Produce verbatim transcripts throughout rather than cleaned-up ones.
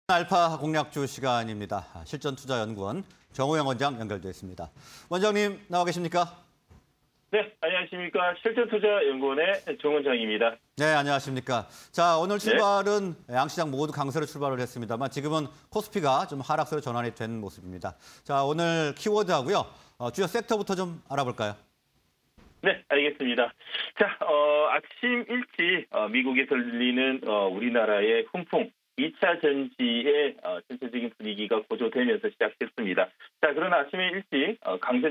알파 공략주 시간입니다. 실전투자연구원 정호영 원장 연결되어 있습니다. 원장님 나와 계십니까? 네, 안녕하십니까. 실전투자연구원의 정 원장입니다. 네, 안녕하십니까. 자, 오늘 출발은 네. 양시장 모두 강세로 출발을 했습니다만 지금은 코스피가 좀 하락세로 전환이 된 모습입니다. 자, 오늘 키워드하고요. 어, 주요 섹터부터 좀 알아볼까요? 네, 알겠습니다. 자, 어, 아침 일찍 어, 미국에서 들리는 어, 우리나라의 훈풍 이 차 전지의 어, 전체적인 분위기가 고조되면서 시작됐습니다. 자, 그러나 아침에 일찍 어, 강세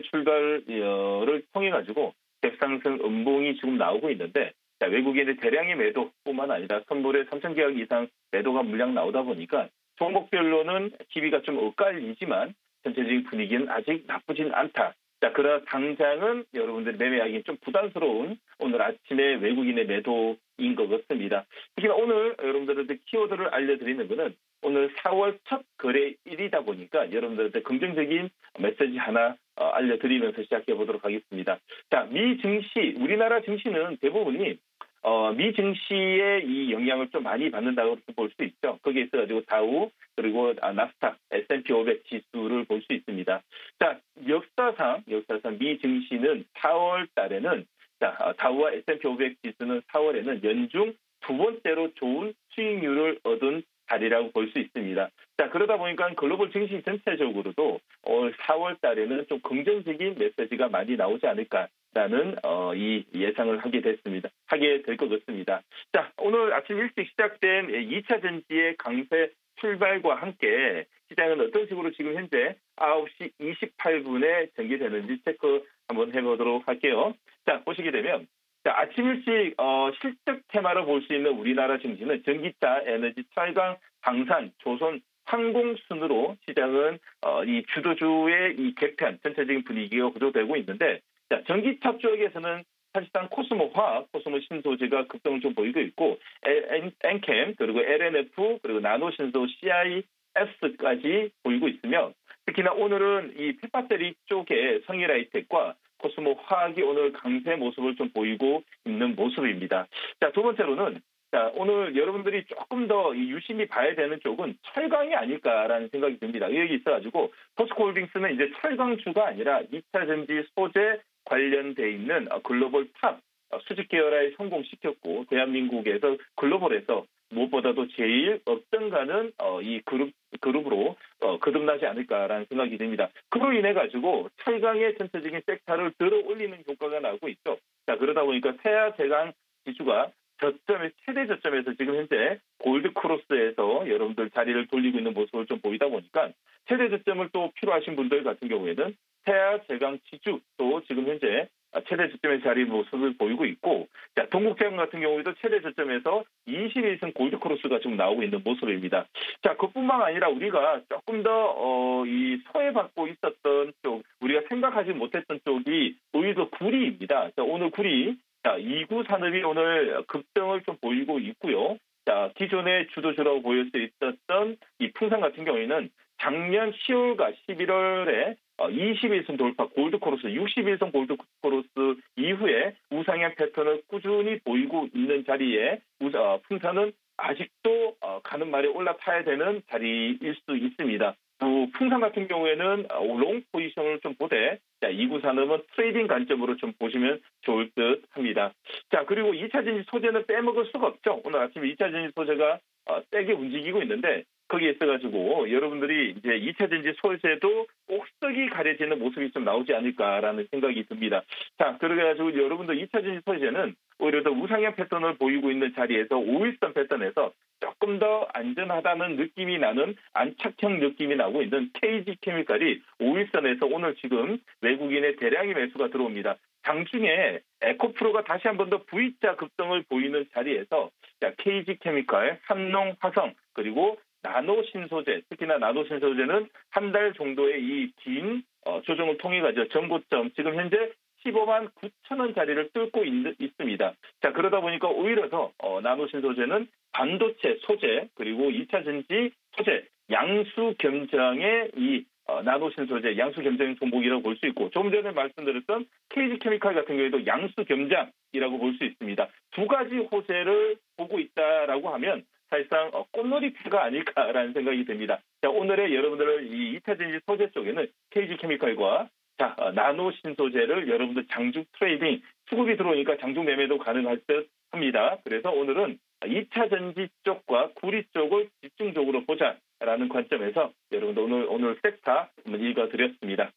출발을 통해 가지고 갭상승 음봉이 지금 나오고 있는데, 자, 외국인의 대량의 매도뿐만 아니라 선물의 삼천 계약 이상 매도가 물량 나오다 보니까 종목별로는 기비가 좀 엇갈리지만 전체적인 분위기는 아직 나쁘진 않다. 자, 그러나 당장은 여러분들 매매하기 좀 부담스러운 오늘 아침에 외국인의 매도인 것 같습니다. 특히나 오늘 여러분들한테 키워드를 알려드리는 것은 오늘 사월 첫 거래일이다 보니까 여러분들한테 긍정적인 메시지 하나 알려드리면서 시작해 보도록 하겠습니다. 자, 미 증시, 우리나라 증시는 대부분이 어, 미 증시의 이 영향을 좀 많이 받는다고 볼 수 있죠. 거기에 있어가지고 다우 그리고 나스닥, 에스 앤 피 오백 지수를 볼 수 있습니다. 자, 역사상 역사상 미 증시는 사월 달에는 자 다우와 에스 앤 피 오백 지수는 사월에는 연중 두 번째로 좋은 수익률을 얻은 달이라고 볼 수 있습니다. 자, 그러다 보니까 글로벌 증시 전체적으로도 올 사월 달에는 좀 긍정적인 메시지가 많이 나오지 않을까라는 어, 이 예상을 하게 됐습니다. 하게 될 것 같습니다. 자, 오늘 아침 일찍 시작된 이 차 전지의 강세 출발과 함께 시장은 어떤 식으로 지금 현재 아홉 시 이십팔 분에 전개되는지 체크 한번 해보도록 할게요. 자, 보시게 되면 자, 아침 일찍 어, 실적 테마로 볼 수 있는 우리나라 증시는 전기차, 에너지, 철강, 방산, 조선, 항공 순으로 시장은 어, 이 주도주의 이 개편 전체적인 분위기가 구조되고 있는데, 자, 전기차 쪽에서는 사실상 코스모 화학, 코스모 신소재가 급등을 좀 보이고 있고, 엔캠 그리고 엘 엔 에프 그리고 나노신소 씨 아이 에스까지 보이고 있으며, 특히나 오늘은 이 펫배터리 쪽에 성일하이텍과 코스모 화학이 오늘 강세 모습을 좀 보이고 있는 모습입니다. 자, 두 번째로는 자, 오늘 여러분들이 조금 더 유심히 봐야 되는 쪽은 철강이 아닐까라는 생각이 듭니다. 여기 있어가지고 포스코홀딩스는 이제 철강주가 아니라 이 차 전지 소재 관련돼 있는 글로벌 탑 수직 계열화에 성공시켰고, 대한민국에서 글로벌에서 무엇보다도 제일 업등가는 어, 이 그룹, 그룹으로 어, 거듭나지 않을까라는 생각이 듭니다. 그로 인해 가지고 철강의 전체적인 섹터를 들어 올리는 효과가 나오고 있죠. 자, 그러다 보니까 세아 제강 지수가 저점의 최대 저점에서 지금 현재 골드 크로스에서 여러분들 자리를 돌리고 있는 모습을 좀 보이다 보니까 최대 저점을 또 필요하신 분들 같은 경우에는 세아 제강 지수 또 지금 현재 최대 저점의 자리 모습을 보이고 있고, 자, 동국제약 같은 경우에도 최대 저점에서 이십일 선 골드 크로스가 지금 나오고 있는 모습입니다. 자, 그뿐만 아니라 우리가 조금 더 어, 이 소외받고 있었던 쪽, 우리가 생각하지 못했던 쪽이 오히려 구리입니다. 자, 오늘 구리, 자, 이구 산업이 오늘 급등을 좀 보이고 있고요. 자, 기존의 주도주라고 보일 수 있었던 이 풍산 같은 경우에는 작년 시월과 십일월에 이십일 선 돌파 골드 크로스, 육십일 선 골드 크로스 이후에 우상향 패턴을 꾸준히 보이고 있는 자리에 풍산은 아직도 가는 말에 올라타야 되는 자리일 수 있습니다. 또 풍산 같은 경우에는 롱 포지션을 좀 보되, 자, 이구 산업은 트레이딩 관점으로 좀 보시면 좋을 듯 합니다. 자, 그리고 이 차 전지 소재는 빼먹을 수가 없죠. 오늘 아침에 이 차 전지 소재가 어, 세게 움직이고 있는데, 거기에 있어가지고 여러분들이 이제 이 차 전지 소재도 꼭석이 가려지는 모습이 좀 나오지 않을까라는 생각이 듭니다. 자, 그래가지고 여러분들 이 차 전지 소재는 오히려 더 우상향 패턴을 보이고 있는 자리에서 오일선 패턴에서 조금 더 안전하다는 느낌이 나는 안착형 느낌이 나고 있는 케이지 케미칼이 오일선에서 오늘 지금 외국인의 대량의 매수가 들어옵니다. 장중에 에코프로가 다시 한 번 더 V자 급등을 보이는 자리에서 자, 케이지 케미칼, 삼농, 화성 그리고 나노 신소재, 특히나 나노 신소재는 한 달 정도의 이 긴 어, 조정을 통해 가지고 전고점 지금 현재 십오만 구천 원 자리를 뚫고 있, 있습니다. 자, 그러다 보니까 오히려 더 어, 나노 신소재는 반도체 소재 그리고 이 차 전지 소재 양수 겸장의 이 어, 나노 신소재 양수 겸장 종목이라고 볼 수 있고, 조금 전에 말씀드렸던 케이지 케미칼 같은 경우에도 양수 겸장이라고 볼 수 있습니다. 두 가지 호재를 보고 있다라고 하면 사실상 어, 꽃놀이패가 아닐까라는 생각이 듭니다. 자, 오늘의 여러분들 이 이 차 전지 소재 쪽에는 케이지케미칼과 자, 어, 나노 신소재를 여러분들 장중 트레이딩, 수급이 들어오니까 장중 매매도 가능할 듯 합니다. 그래서 오늘은 이 차 전지 쪽과 구리 쪽을 집중적으로 보자라는 관점에서 여러분들 오늘, 오늘 섹터 한번 읽어드렸습니다.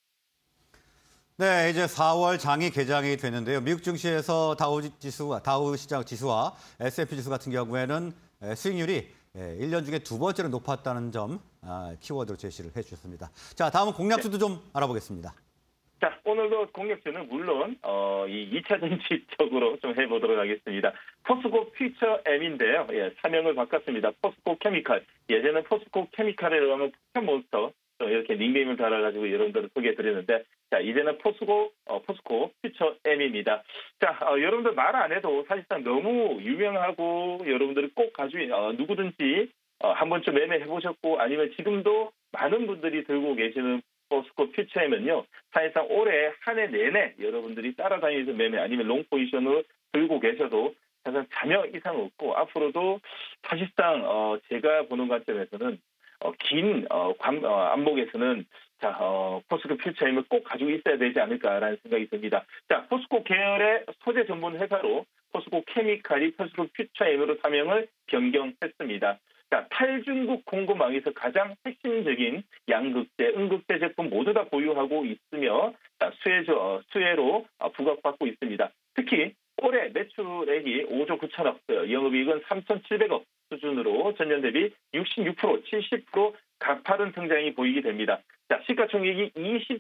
네, 이제 사월 장이 개장이 됐는데요. 미국 증시에서 다우 지수와 다우 시장 지수와 에스 앤 피 지수 같은 경우에는 수익률이 일 년 중에 두 번째로 높았다는 점 키워드로 제시를 해주셨습니다. 자, 다음은 공략주도 좀 알아보겠습니다. 자, 오늘도 공략주는 물론 어, 이 이 차 전지 쪽으로 좀 해보도록 하겠습니다. 포스코 퓨처 M인데요. 예, 사명을 바꿨습니다. 포스코 케미칼. 예전에는 포스코 케미칼이라고 하면 포켓몬스터 이렇게 닉네임을 달아가지고 여러분들을 소개해드렸는데, 자, 이제는 포스코, 어, 포스코 퓨처 M입니다. 자, 어, 여러분들 말 안 해도 사실상 너무 유명하고 여러분들이 꼭 가지고, 어, 누구든지 어, 한 번쯤 매매해보셨고 아니면 지금도 많은 분들이 들고 계시는 포스코 퓨처 M은요, 사실상 올해 한 해 내내 여러분들이 따라다니면서 매매 아니면 롱 포지션으로 들고 계셔도 사실상 자녀 이상 없고 앞으로도 사실상 어, 제가 보는 관점에서는 어, 긴 어, 관, 어, 안목에서는 자 어, 포스코 퓨처 M을 꼭 가지고 있어야 되지 않을까라는 생각이 듭니다. 자, 포스코 계열의 소재 전문 회사로 포스코 케미칼이 포스코 퓨처 M으로 사명을 변경했습니다. 자, 탈중국 공급망에서 가장 핵심적인 양극재, 음극재 제품 모두 다 보유하고 있으며 자, 수혜조, 수혜로 부각받고 있습니다. 특히 올해 매출액이 오조 구천억, 영업이익은 삼천칠백억 수준으로 전년 대비 육십육 퍼센트, 칠십 퍼센트 가파른 성장이 보이게 됩니다. 자, 시가총액이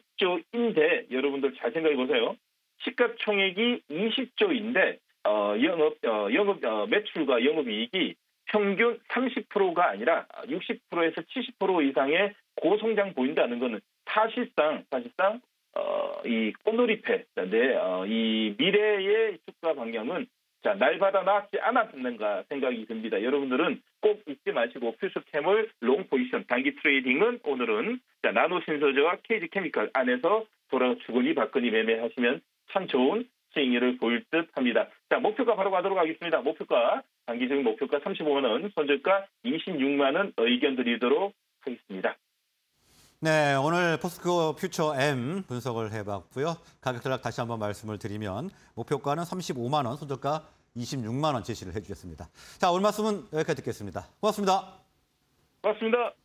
이십조인데 여러분들 잘 생각해 보세요. 시가총액이 이십조인데 어, 영업, 어, 영업 어, 매출과 영업이익이 평균 삼십 퍼센트가 아니라 육십 퍼센트에서 칠십 퍼센트 이상의 고성장 보인다는 것은 사실상 사실상 어, 이 꽃놀이패, 네, 어, 이 미래의 주가 방향은 자, 날마다 나지 않았는가 생각이 듭니다. 여러분들은 꼭 잊지 마시고 퓨처캠을 롱 포지션, 단기 트레이딩은 오늘은 자, 나노 신소재와 케이지 케미칼 안에서 돌아 주거니 받거니 매매하시면 참 좋은 수익률을 보일 듯 합니다. 자, 목표가 바로 가도록 하겠습니다. 목표가, 단기적인 목표가 삼십오만 원, 손절가 이십육만 원 의견 드리도록 하겠습니다. 네, 오늘 포스코 퓨처 M 분석을 해봤고요. 가격 전략 다시 한번 말씀을 드리면 목표가는 삼십오만 원, 손절가 이십육만 원 제시를 해주셨습니다. 자, 오늘 말씀은 여기까지 듣겠습니다. 고맙습니다. 고맙습니다.